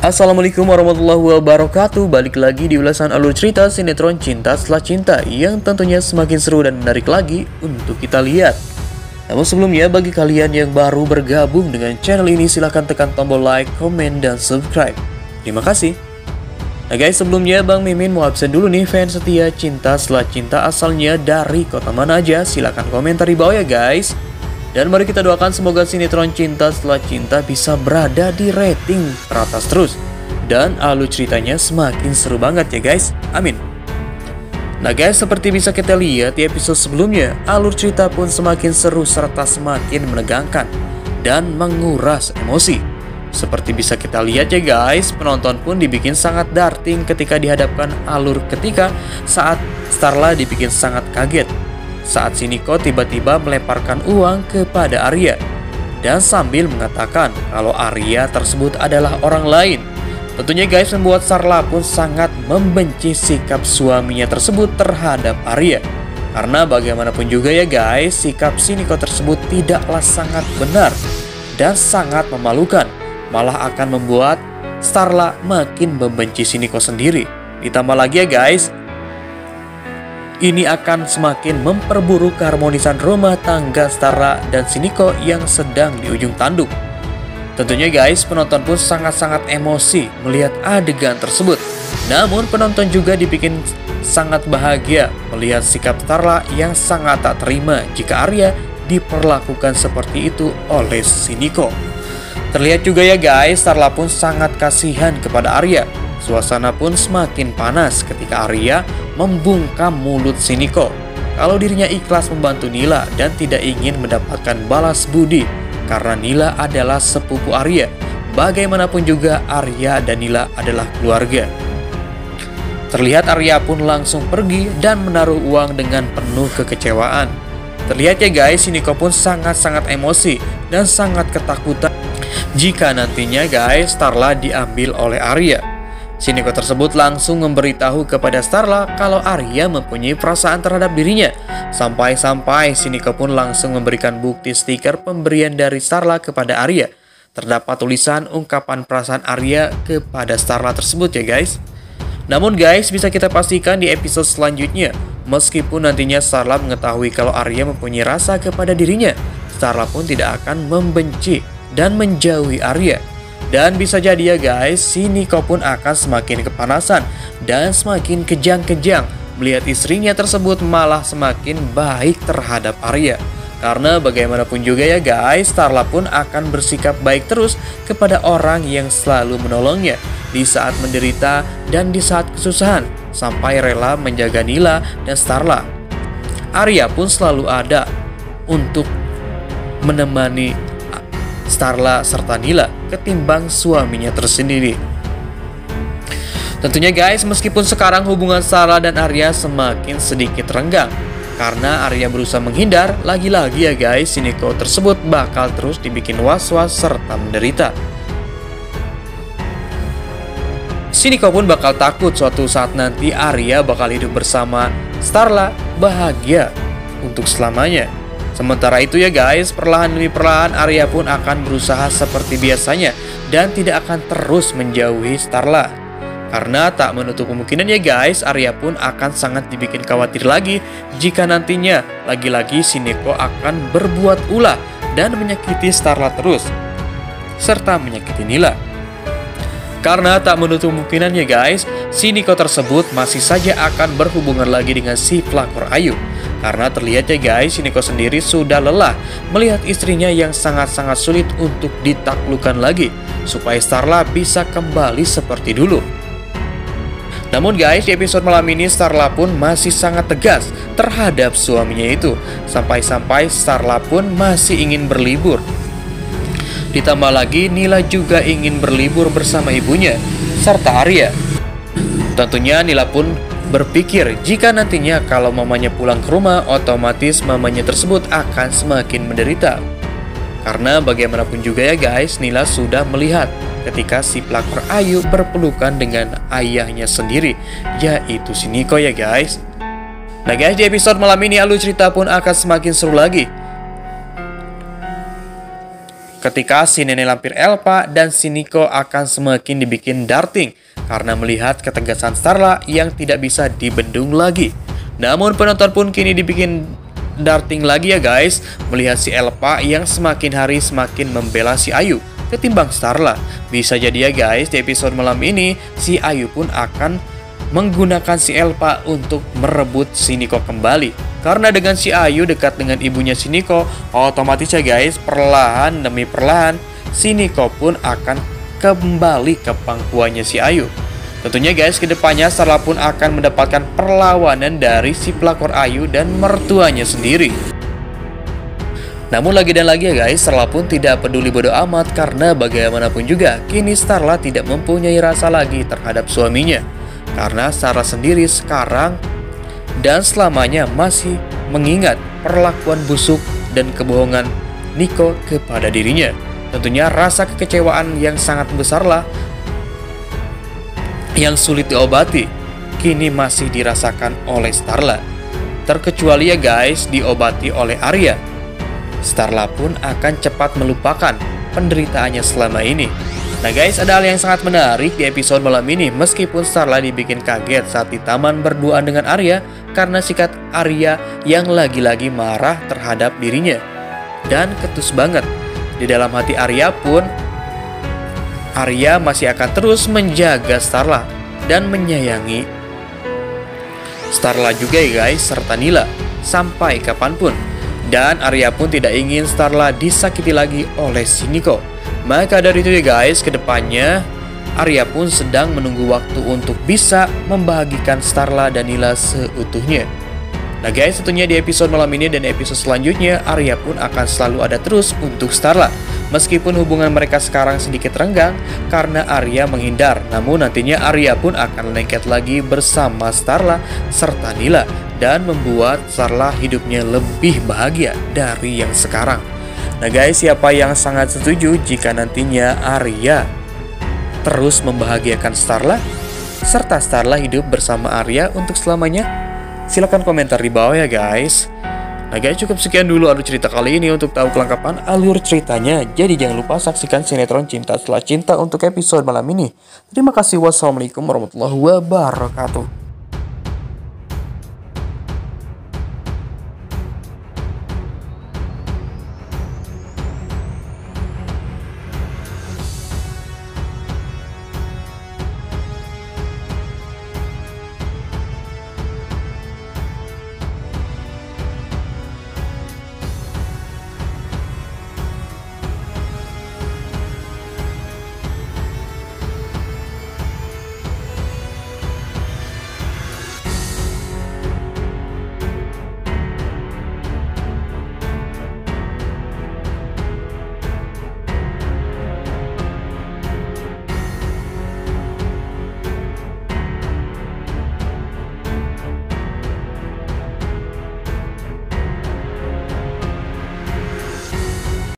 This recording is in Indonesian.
Assalamualaikum warahmatullahi wabarakatuh. Balik lagi di ulasan alur cerita sinetron Cinta Setelah Cinta yang tentunya semakin seru dan menarik lagi untuk kita lihat. Namun sebelumnya, bagi kalian yang baru bergabung dengan channel ini, silahkan tekan tombol like, komen, dan subscribe. Terima kasih. Nah guys, sebelumnya Bang Mimin mau absen dulu nih. Fans setia Cinta Setelah Cinta asalnya dari kota mana aja? Silahkan komentar di bawah ya guys. Dan mari kita doakan semoga sinetron Cinta Setelah Cinta bisa berada di rating teratas terus. Dan alur ceritanya semakin seru banget ya guys. Amin. Nah guys, seperti bisa kita lihat di episode sebelumnya, alur cerita pun semakin seru serta semakin menegangkan dan menguras emosi. Seperti bisa kita lihat ya guys, penonton pun dibikin sangat darting ketika dihadapkan alur ketika saat Starla dibikin sangat kaget saat Shiniko tiba-tiba melemparkan uang kepada Arya dan sambil mengatakan kalau Arya tersebut adalah orang lain. Tentunya guys, membuat Starla pun sangat membenci sikap suaminya tersebut terhadap Arya. Karena bagaimanapun juga ya guys, sikap Shiniko tersebut tidaklah sangat benar dan sangat memalukan. Malah akan membuat Starla makin membenci Shiniko sendiri. Ditambah lagi ya guys, ini akan semakin memperburuk keharmonisan rumah tangga Starla dan Shiniko yang sedang di ujung tanduk. Tentunya guys, penonton pun sangat-sangat emosi melihat adegan tersebut. Namun penonton juga dibikin sangat bahagia melihat sikap Starla yang sangat tak terima jika Arya diperlakukan seperti itu oleh Shiniko. Terlihat juga ya guys, Starla pun sangat kasihan kepada Arya. Suasana pun semakin panas ketika Arya membungkam mulut Shiniko kalau dirinya ikhlas membantu Nila dan tidak ingin mendapatkan balas budi karena Nila adalah sepupu Arya. Bagaimanapun juga Arya dan Nila adalah keluarga. Terlihat Arya pun langsung pergi dan menaruh uang dengan penuh kekecewaan. Terlihat ya guys, Shiniko pun sangat-sangat emosi dan sangat ketakutan jika nantinya guys Starla diambil oleh Arya. Shiniko tersebut langsung memberitahu kepada Starla kalau Arya mempunyai perasaan terhadap dirinya. Sampai-sampai Shiniko pun langsung memberikan bukti stiker pemberian dari Starla kepada Arya. Terdapat tulisan ungkapan perasaan Arya kepada Starla tersebut ya guys. Namun guys, bisa kita pastikan di episode selanjutnya, meskipun nantinya Starla mengetahui kalau Arya mempunyai rasa kepada dirinya, Starla pun tidak akan membenci dan menjauhi Arya. Dan bisa jadi ya guys, Shiniko pun akan semakin kepanasan dan semakin kejang-kejang melihat istrinya tersebut malah semakin baik terhadap Arya. Karena bagaimanapun juga ya guys, Starla pun akan bersikap baik terus kepada orang yang selalu menolongnya di saat menderita dan di saat kesusahan, sampai rela menjaga Nila dan Starla. Arya pun selalu ada untuk menemani Starla serta Nila ketimbang suaminya tersendiri. Tentunya guys, meskipun sekarang hubungan Starla dan Arya semakin sedikit renggang karena Arya berusaha menghindar, lagi-lagi ya guys, Shiniko tersebut bakal terus dibikin was-was serta menderita. Shiniko pun bakal takut suatu saat nanti Arya bakal hidup bersama Starla bahagia untuk selamanya. Sementara itu ya guys, perlahan demi perlahan Arya pun akan berusaha seperti biasanya dan tidak akan terus menjauhi Starla. Karena tak menutup kemungkinan ya guys, Arya pun akan sangat dibikin khawatir lagi jika nantinya lagi-lagi Shiniko akan berbuat ulah dan menyakiti Starla terus, serta menyakiti Nila. Karena tak menutup kemungkinan ya guys, Shiniko tersebut masih saja akan berhubungan lagi dengan si pelakor Ayu. Karena terlihat ya guys, Shiniko sendiri sudah lelah melihat istrinya yang sangat-sangat sulit untuk ditaklukkan lagi supaya Starla bisa kembali seperti dulu. Namun guys, di episode malam ini Starla pun masih sangat tegas terhadap suaminya itu. Sampai-sampai Starla pun masih ingin berlibur. Ditambah lagi Nila juga ingin berlibur bersama ibunya serta Arya. Tentunya Nila pun berpikir jika nantinya kalau mamanya pulang ke rumah, otomatis mamanya tersebut akan semakin menderita. Karena bagaimanapun juga ya guys, Nila sudah melihat ketika si pelakor Ayu berpelukan dengan ayahnya sendiri, yaitu Shiniko ya guys. Nah guys, di episode malam ini alur cerita pun akan semakin seru lagi. ketika si nenek lampir Elpa dan si Nico akan semakin dibikin darting karena melihat ketegasan Starla yang tidak bisa dibendung lagi. Namun penonton pun kini dibikin darting lagi ya guys, melihat si Elpa yang semakin hari semakin membela si Ayu ketimbang Starla. Bisa jadi ya guys, di episode malam ini si Ayu pun akan menggunakan si Elpa untuk merebut si Nico kembali. Karena dengan si Ayu dekat dengan ibunya si Nico, otomatis ya guys, perlahan demi perlahan si Nico pun akan kembali ke pangkuannya si Ayu. Tentunya guys, kedepannya Starla pun akan mendapatkan perlawanan dari si pelakor Ayu dan mertuanya sendiri. Namun lagi dan lagi ya guys, Starla pun tidak peduli bodo amat karena bagaimanapun juga kini Starla tidak mempunyai rasa lagi terhadap suaminya. Karena Starla sendiri sekarang dan selamanya masih mengingat perlakuan busuk dan kebohongan Nico kepada dirinya. Tentunya rasa kekecewaan yang sangat besarlah yang sulit diobati kini masih dirasakan oleh Starla. Terkecuali ya guys, diobati oleh Arya. Starla pun akan cepat melupakan penderitaannya selama ini. Nah guys, ada hal yang sangat menarik di episode malam ini. Meskipun Starla dibikin kaget saat di taman berduaan dengan Arya karena sikap Arya yang lagi-lagi marah terhadap dirinya dan ketus banget. Di dalam hati Arya pun, Arya masih akan terus menjaga Starla dan menyayangi Starla juga ya guys, serta Nila sampai kapanpun. Dan Arya pun tidak ingin Starla disakiti lagi oleh si Nico. Maka dari itu ya guys, kedepannya Arya pun sedang menunggu waktu untuk bisa membahagikan Starla dan Nila seutuhnya. Nah guys, tentunya di episode malam ini dan episode selanjutnya Arya pun akan selalu ada terus untuk Starla. Meskipun hubungan mereka sekarang sedikit renggang karena Arya menghindar, namun nantinya Arya pun akan lengket lagi bersama Starla serta Nila dan membuat Starla hidupnya lebih bahagia dari yang sekarang. Nah guys, siapa yang sangat setuju jika nantinya Arya terus membahagiakan Starla serta Starla hidup bersama Arya untuk selamanya? Silahkan komentar di bawah ya guys. Nah guys, cukup sekian dulu alur cerita kali ini. Untuk tahu kelengkapan alur ceritanya, jadi jangan lupa saksikan sinetron Cinta Setelah Cinta untuk episode malam ini. Terima kasih. Wassalamualaikum warahmatullahi wabarakatuh.